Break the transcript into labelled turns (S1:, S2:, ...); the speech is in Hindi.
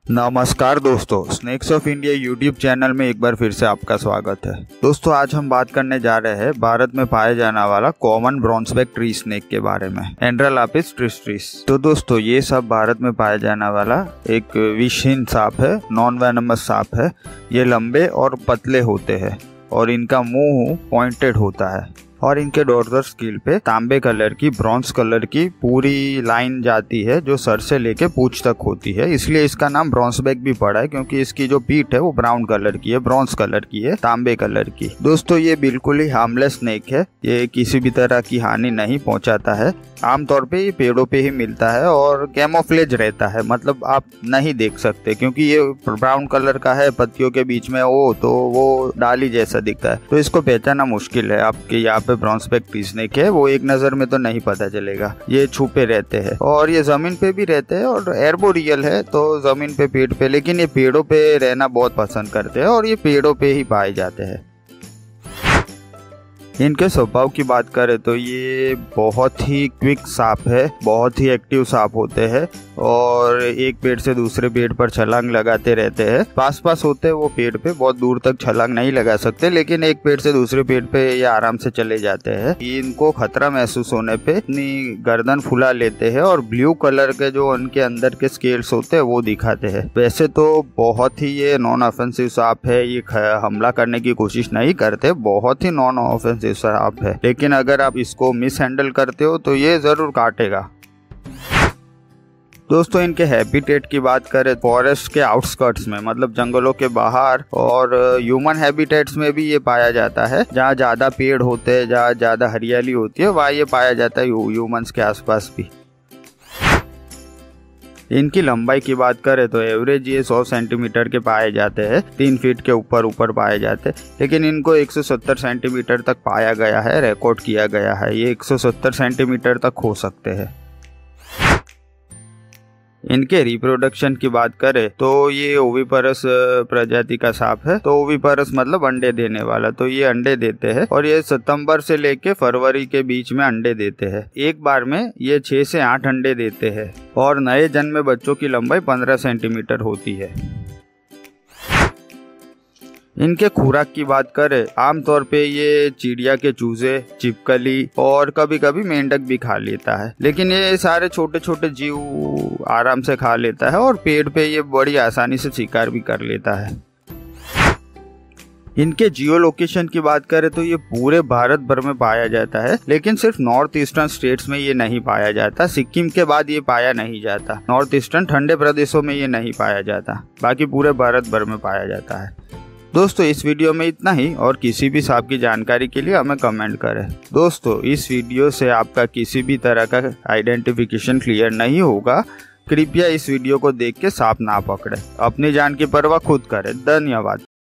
S1: नमस्कार दोस्तों, snakes of India YouTube channel में एक बार फिर से आपका स्वागत है। दोस्तों आज हम बात करने जा रहे हैं भारत में पाया जाने वाला कॉमन ब्राउनबैक ट्री स्नेक के बारे में, एंड्रालापिस ट्रिस्ट्रिस। तो दोस्तों ये सब भारत में पाया जाने वाला एक विषहीन सांप है, नॉन वेनमस सांप है। ये लंबे और पतले होते हैं और इनका मुंह पॉइंटेड होता है और इनके डोर्सल स्किल पे तांबे कलर की, ब्रॉन्ज कलर की पूरी लाइन जाती है जो सर से लेके पूंछ तक होती है। इसलिए इसका नाम ब्राउनबैक भी पड़ा है क्योंकि इसकी जो पीठ है वो ब्राउन कलर की है, ब्रॉन्ज कलर की है, तांबे कलर की। दोस्तों ये बिल्कुल ही हार्मलेस स्नेक है, ये किसी भी तरह की हानि नहीं पहुंचाता है। आमतौर पे ये पेड़ों पे ही मिलता है और कैमोफ्लेज रहता है, मतलब आप नहीं देख सकते क्योंकि ये ब्राउन कलर का है, पत्तियों के बीच में तो वो डाली जैसा दिखता है, तो इसको पहचानना मुश्किल है। आपके यहाँ पे ब्राउनबैक ट्री स्नेक है वो एक नजर में तो नहीं पता चलेगा। ये छुपे रहते हैं और ये जमीन पे भी रहते हैं और एर्बोरियल है तो जमीन पे, पेड़ पे, लेकिन ये पेड़ों पे रहना बहुत पसंद करते हैं और ये पेड़ों पे ही पाए जाते हैं। इनके स्वभाव की बात करें तो ये बहुत ही क्विक सांप है, बहुत ही एक्टिव सांप होते हैं और एक पेड़ से दूसरे पेड़ पर छलांग लगाते रहते हैं। पास पास होते हैं वो पेड़ पे, बहुत दूर तक छलांग नहीं लगा सकते, लेकिन एक पेड़ से दूसरे पेड़ पे ये आराम से चले जाते हैं। इनको खतरा महसूस होने पे अपनी गर्दन फुला लेते हैं और ब्लू कलर के जो उनके अंदर के स्केल्स होते हैं वो दिखाते हैं। वैसे तो बहुत ही ये नॉन ऑफेंसिव सांप है, ये हमला करने की कोशिश नहीं करते, बहुत ही नॉन ऑफेंसिव सांप है, लेकिन अगर आप इसको मिस हैंडल करते हो तो ये जरूर काटेगा। दोस्तों इनके हैबिटेट की बात करें, फॉरेस्ट के आउटस्कर्ट्स में, मतलब जंगलों के बाहर, और ह्यूमन हैबिटेट्स में भी ये पाया जाता है। जहाँ ज्यादा पेड़ होते हैं, जहाँ ज्यादा हरियाली होती है, वहाँ ये पाया जाता है ह्यूमंस के आसपास भी। इनकी लंबाई की बात करें तो एवरेज ये 100 सेंटीमीटर के पाए जाते हैं, 3 फीट के ऊपर पाए जाते हैं, लेकिन इनको 170 सेंटीमीटर तक पाया गया है, रिकॉर्ड किया गया है। ये 170 सेंटीमीटर तक हो सकते हैं। इनके रिप्रोडक्शन की बात करें तो ये ओविपरस प्रजाति का सांप है। तो ओविपरस मतलब अंडे देने वाला, तो ये अंडे देते हैं और ये सितंबर से लेके फरवरी के बीच में अंडे देते हैं। एक बार में ये 6 से 8 अंडे देते हैं और नए जन्मे बच्चों की लंबाई 15 सेंटीमीटर होती है। इनके खुराक की बात करें, आमतौर पे ये चिड़िया के चूजे, छिपकली और कभी कभी मेंढक भी खा लेता है, लेकिन ये सारे छोटे छोटे जीव आराम से खा लेता है और पेड़ पे ये बड़ी आसानी से शिकार भी कर लेता है। इनके जियो लोकेशन की बात करें तो ये पूरे भारत भर में पाया जाता है, लेकिन सिर्फ नॉर्थ ईस्टर्न स्टेट्स में ये नहीं पाया जाता। सिक्किम के बाद ये पाया नहीं जाता, नॉर्थ ईस्टर्न ठंडे प्रदेशों में ये नहीं पाया जाता, बाकी पूरे भारत भर में पाया जाता है। दोस्तों इस वीडियो में इतना ही, और किसी भी सांप की जानकारी के लिए हमें कमेंट करें। दोस्तों इस वीडियो से आपका किसी भी तरह का आइडेंटिफिकेशन क्लियर नहीं होगा, कृपया इस वीडियो को देख के सांप ना पकड़े, अपनी जान की परवाह खुद करें। धन्यवाद।